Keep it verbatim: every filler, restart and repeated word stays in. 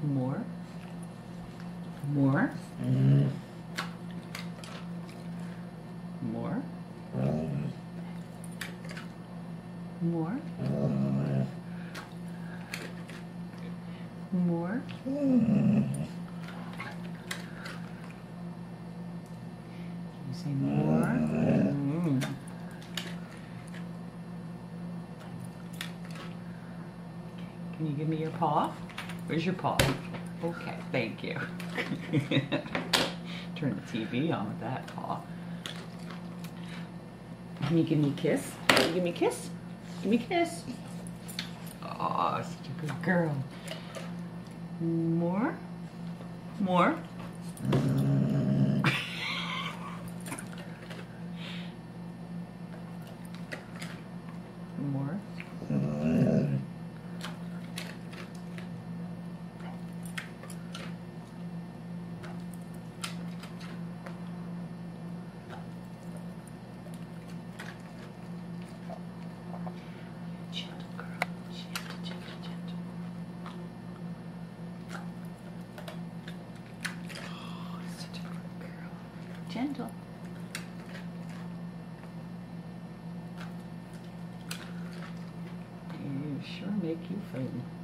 More. More. More. More. More. You say more. Mm. Can you give me your paw? Where's your paw? Okay, thank you. Turn the T V on with that paw. Can you give me a kiss? Can you give me a kiss? Give me a kiss. Aw, such a good girl. More? More? More? Gentle girl. Gentle, gentle, gentle. Oh, such a good girl. Gentle. You sure make you fun.